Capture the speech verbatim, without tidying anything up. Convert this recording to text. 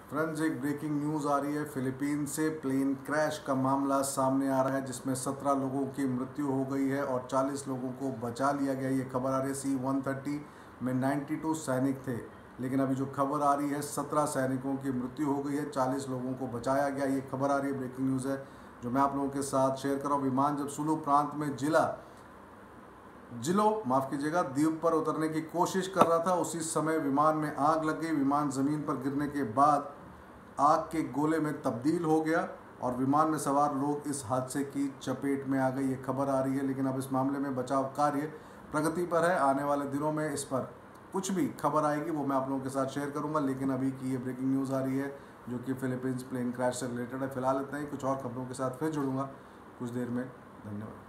Friends, एक breaking news आ रही है। फिलीपींस से प्लेन क्रैश का मामला सामने आ रहा है जिसमें सत्रह लोगों की मृत्यु हो गई है और चालीस लोगों को बचा लिया गया। ये खबर आ रही है सी वन थर्टी में बानवे सैनिक थे, लेकिन अभी जो खबर आ रही है सत्रह सैनिकों की मृत्यु हो गई है, चालीस लोगों को बचाया गया। ये खबर आ रही है, ब्रेकिंग न्यूज़ है जो मैं आप लोगों के साथ शेयर कर रहा हूँ। विमान जब सुलू प्रांत में जिला जिलो माफ़ कीजिएगा द्वीप पर उतरने की कोशिश कर रहा था, उसी समय विमान में आग लग गई। विमान ज़मीन पर गिरने के बाद आग के गोले में तब्दील हो गया और विमान में सवार लोग इस हादसे की चपेट में आ गए। ये खबर आ रही है, लेकिन अब इस मामले में बचाव कार्य प्रगति पर है। आने वाले दिनों में इस पर कुछ भी खबर आएगी वो मैं आप लोगों के साथ शेयर करूंगा, लेकिन अभी की ये ब्रेकिंग न्यूज़ आ रही है जो कि फिलीपींस प्लेन क्रैश से रिलेटेड है। फिलहाल इतना ही, कुछ और खबरों के साथ फिर जुड़ूंगा कुछ देर में। धन्यवाद।